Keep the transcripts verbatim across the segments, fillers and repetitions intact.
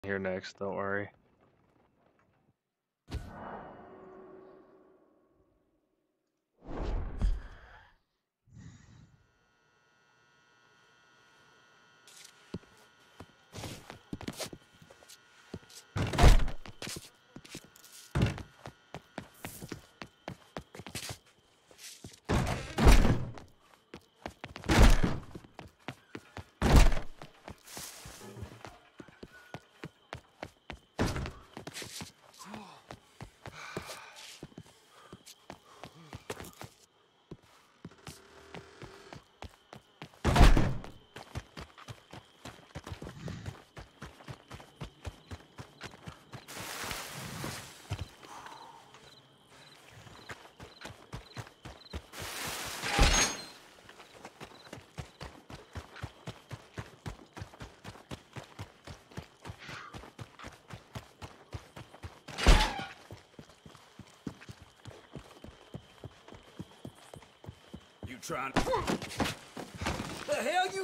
Here next, don't worry. You trying? The hell you?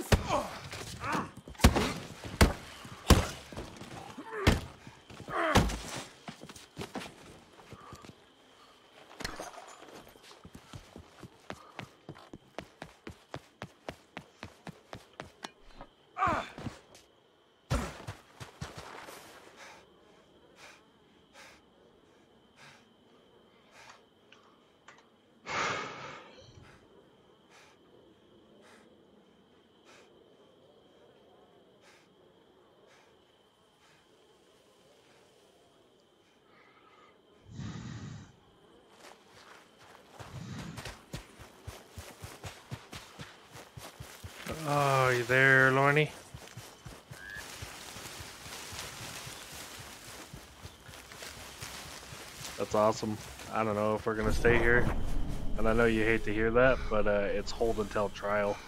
Oh, you there, Lorny? That's awesome. I don't know if we're gonna stay here. And I know you hate to hear that, but uh, it's hold until trial.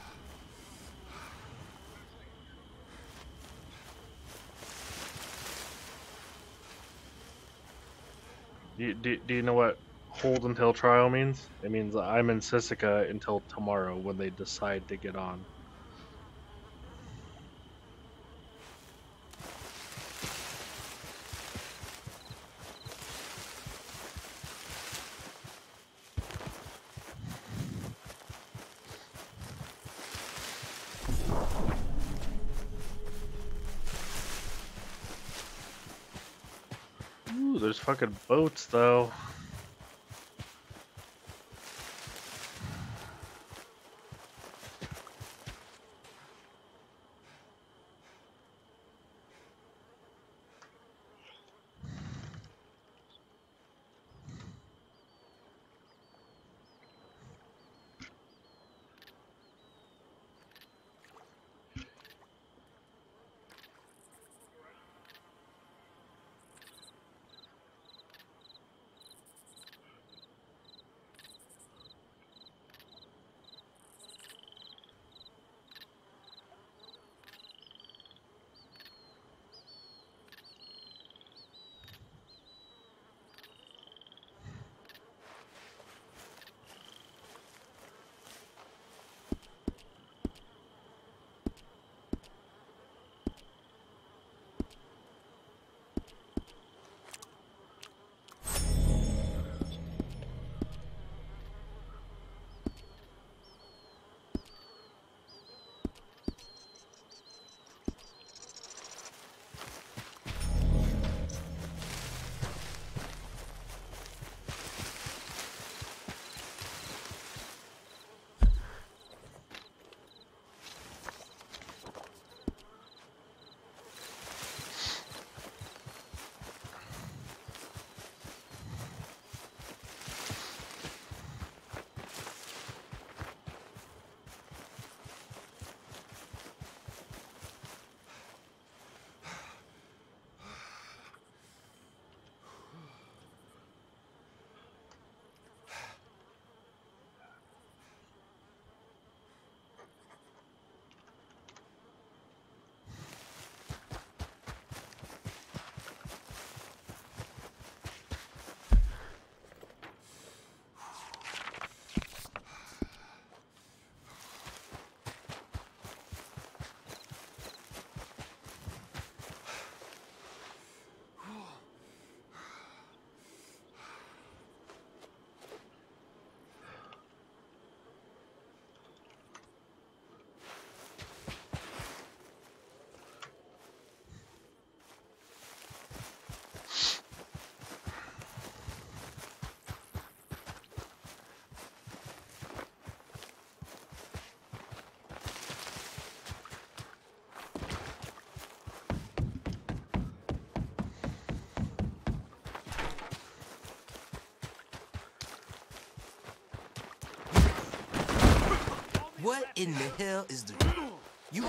Do you, do, do you know what hold until trial means? It means I'm in Sisika until tomorrow when they decide to get on. Ooh, there's fucking boats though. What in the hell is the... You...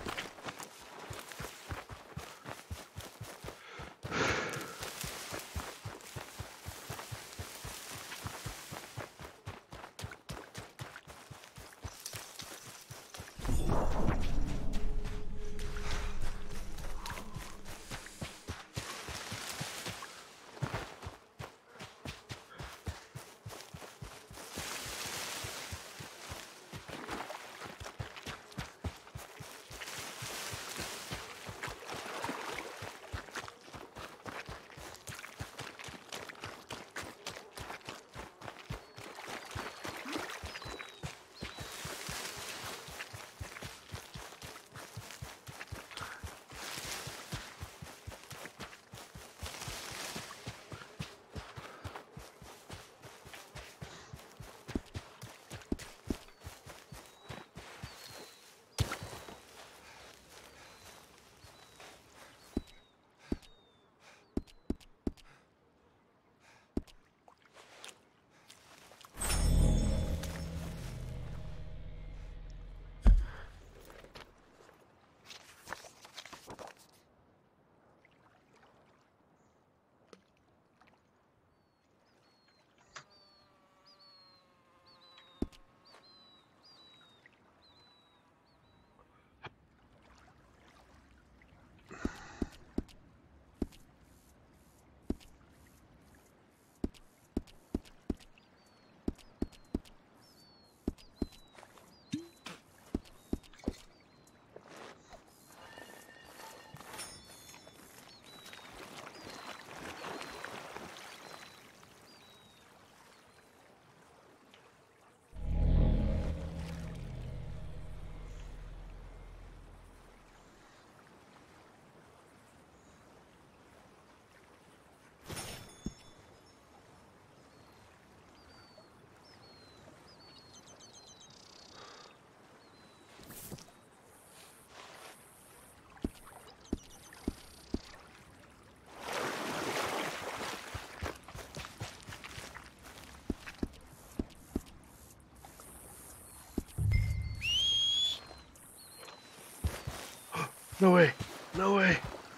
No way. No way.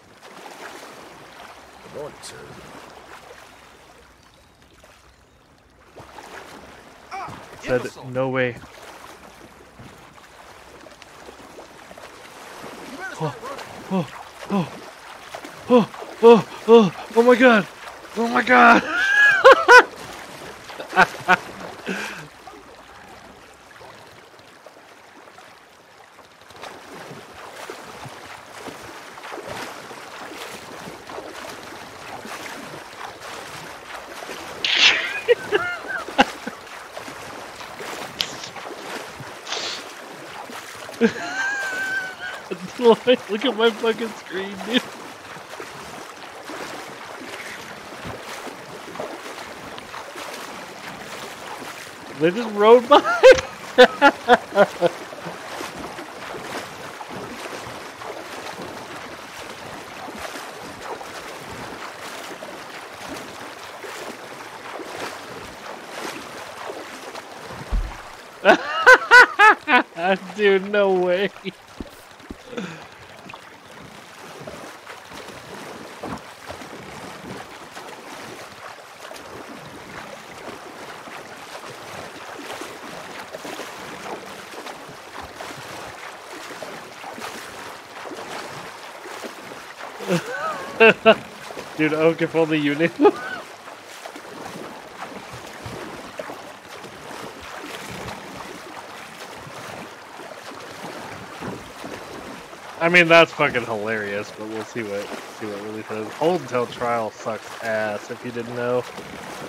Good morning, sir. Said no way. Oh, oh, oh, oh, oh, oh, oh my god. Oh my god. Look at my fucking screen, dude. They just rode by. Dude, no way. Dude, Oak, if only you knew. I mean, that's fucking hilarious, but we'll see what see what really says. Hold until trial sucks ass, if you didn't know.